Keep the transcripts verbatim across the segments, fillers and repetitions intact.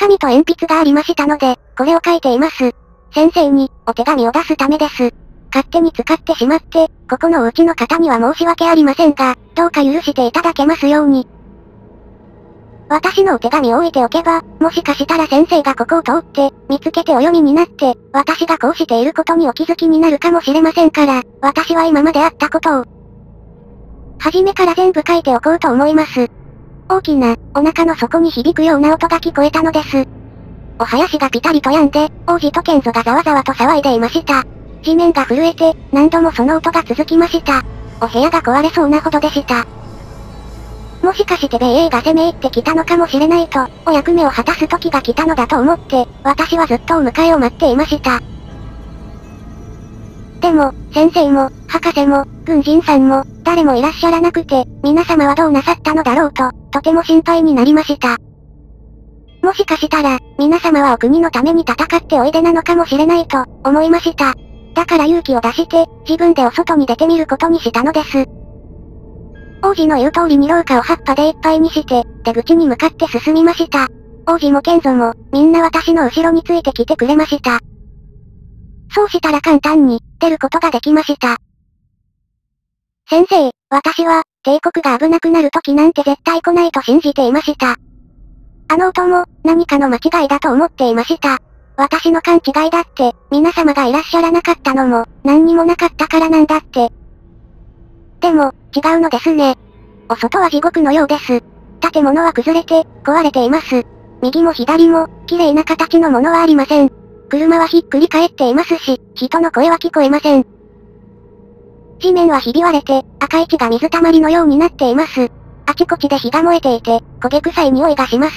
紙と鉛筆がありましたので、これを書いています。先生に、お手紙を出すためです。勝手に使ってしまって、ここのお家の方には申し訳ありませんが、どうか許していただけますように。私のお手紙を置いておけば、もしかしたら先生がここを通って、見つけてお読みになって、私がこうしていることにお気づきになるかもしれませんから、私は今まであったことを、初めから全部書いておこうと思います。大きな、お腹の底に響くような音が聞こえたのです。お囃子がピタリと止んで、王子と賢祖がざわざわと騒いでいました。地面が震えて、何度もその音が続きました。お部屋が壊れそうなほどでした。もしかして米英が攻め入ってきたのかもしれないと、お役目を果たす時が来たのだと思って、私はずっとお迎えを待っていました。でも、先生も、博士も、軍人さんも、誰もいらっしゃらなくて、皆様はどうなさったのだろうと、とても心配になりました。もしかしたら、皆様はお国のために戦っておいでなのかもしれないと、思いました。だから勇気を出して、自分でお外に出てみることにしたのです。王子の言う通りに廊下を葉っぱでいっぱいにして、出口に向かって進みました。王子も賢祖も、みんな私の後ろについてきてくれました。そうしたら簡単に、出ることができました。先生、私は、帝国が危なくなる時なんて絶対来ないと信じていました。あの音も、何かの間違いだと思っていました。私の勘違いだって、皆様がいらっしゃらなかったのも、何にもなかったからなんだって。でも、違うのですね。お外は地獄のようです。建物は崩れて、壊れています。右も左も、綺麗な形のものはありません。車はひっくり返っていますし、人の声は聞こえません。地面はひび割れて、赤い血が水たまりのようになっています。あちこちで火が燃えていて、焦げ臭い匂いがします。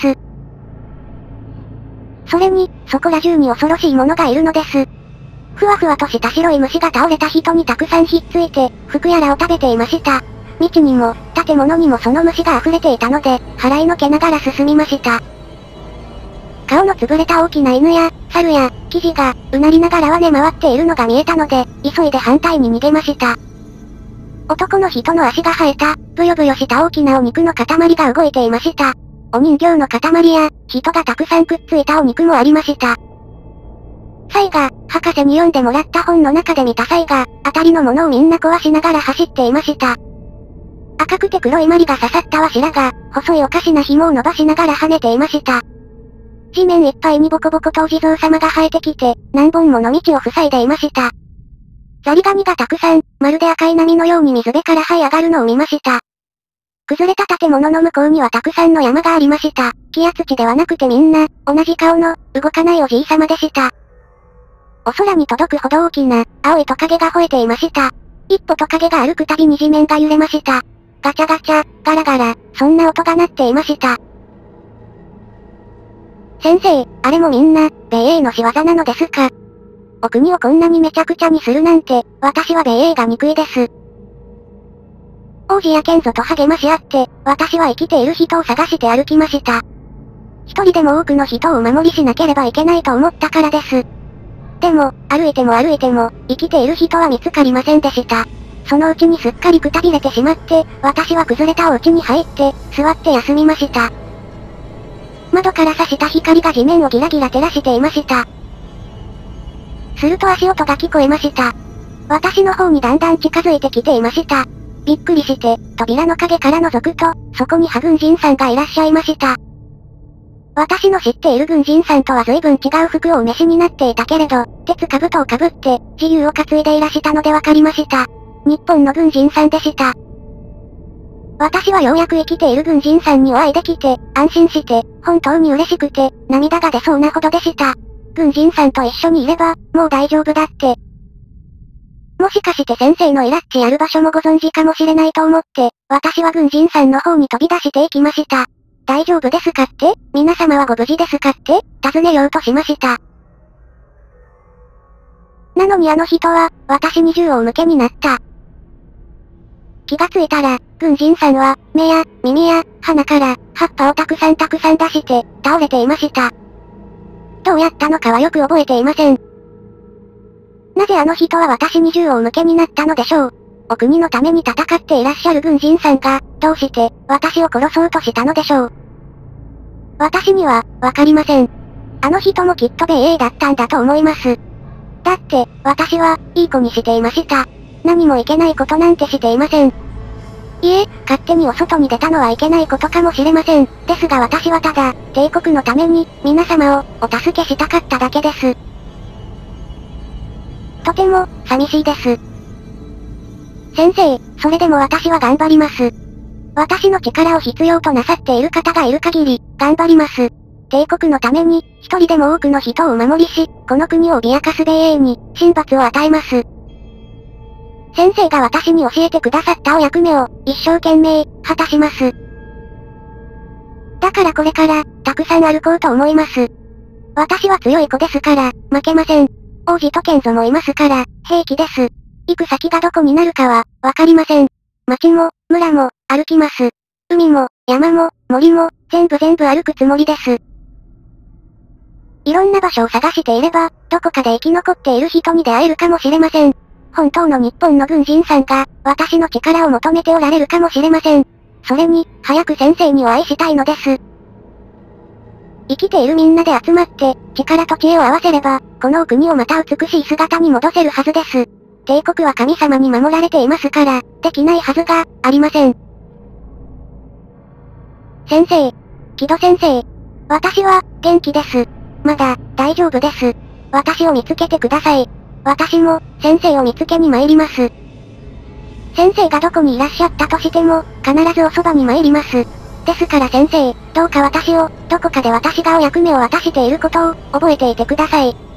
それに、そこら中に恐ろしいものがいるのです。ふわふわとした白い虫が倒れた人にたくさんひっついて、服やらを食べていました。道にも、建物にもその虫が溢れていたので、払いのけながら進みました。顔の潰れた大きな犬や、猿や、生地が、うなりながらはね回っているのが見えたので、急いで反対に逃げました。男の人の足が生えた、ブヨブヨした大きなお肉の塊が動いていました。お人形の塊や、人がたくさんくっついたお肉もありました。サイが、博士に読んでもらった本の中で見たサイが、あたりのものをみんな壊しながら走っていました。赤くて黒い針が刺さったわしらが、細いおかしな紐を伸ばしながら跳ねていました。地面いっぱいにボコボコとお地蔵様が生えてきて、何本もの道を塞いでいました。ザリガニがたくさん、まるで赤い波のように水辺から這い上がるのを見ました。崩れた建物の向こうにはたくさんの山がありました。気圧地ではなくてみんな、同じ顔の、動かないおじいさまでした。お空に届くほど大きな、青いトカゲが吠えていました。一歩トカゲが歩くたびに地面が揺れました。ガチャガチャ、ガラガラ、そんな音が鳴っていました。先生、あれもみんな、米英の仕業なのですか？お国をこんなにめちゃくちゃにするなんて、私は米英が憎いです。王子や賢祖と励まし合って、私は生きている人を探して歩きました。一人でも多くの人をお守りしなければいけないと思ったからです。でも、歩いても歩いても、生きている人は見つかりませんでした。そのうちにすっかりくたびれてしまって、私は崩れたお家に入って、座って休みました。窓から差した光が地面をギラギラ照らしていました。すると足音が聞こえました。私の方にだんだん近づいてきていました。びっくりして、扉の陰から覗くと、そこにハ軍人さんがいらっしゃいました。私の知っている軍人さんとは随分違う服をお召しになっていたけれど、鉄兜をかぶって、自由を担いでいらしたのでわかりました。日本の軍人さんでした。私はようやく生きている軍人さんにお会いできて、安心して、本当に嬉しくて、涙が出そうなほどでした。軍人さんと一緒にいれば、もう大丈夫だって。もしかして先生のイラッチある場所もご存知かもしれないと思って、私は軍人さんの方に飛び出していきました。大丈夫ですかって？皆様はご無事ですかって？尋ねようとしました。なのにあの人は、私に銃をお向けになった。気がついたら、軍人さんは、目や、耳や、鼻から、葉っぱをたくさんたくさん出して、倒れていました。どうやったのかはよく覚えていません。なぜあの人は私に銃をお向けになったのでしょう。お国のために戦っていらっしゃる軍人さんが、どうして、私を殺そうとしたのでしょう。私には、わかりません。 あの人もきっと米英だったんだと思います。だって、私は、いい子にしていました。何もいけないことなんてしていません。いえ、勝手にお外に出たのはいけないことかもしれません。ですが私はただ、帝国のために、皆様を、お助けしたかっただけです。とても、寂しいです。先生、それでも私は頑張ります。私の力を必要となさっている方がいる限り、頑張ります。帝国のために、一人でも多くの人をお守りし、この国を脅かす米英に、神罰を与えます。先生が私に教えてくださったお役目を、一生懸命、果たします。だからこれから、たくさん歩こうと思います。私は強い子ですから、負けません。王子と賢祖もいますから、平気です。行く先がどこになるかは、わかりません。町も、村も、歩きます。海も、山も、森も、全部全部歩くつもりです。いろんな場所を探していれば、どこかで生き残っている人に出会えるかもしれません。本当の日本の軍人さんが、私の力を求めておられるかもしれません。それに、早く先生にお会いしたいのです。生きているみんなで集まって、力と知恵を合わせれば、この国をまた美しい姿に戻せるはずです。帝国は神様に守られていますから、できないはずが、ありません。先生。木戸先生。私は、元気です。まだ、大丈夫です。私を見つけてください。私も、先生を見つけに参ります。先生がどこにいらっしゃったとしても、必ずおそばに参ります。ですから先生、どうか私を、どこかで私がお役目を渡していることを、覚えていてください。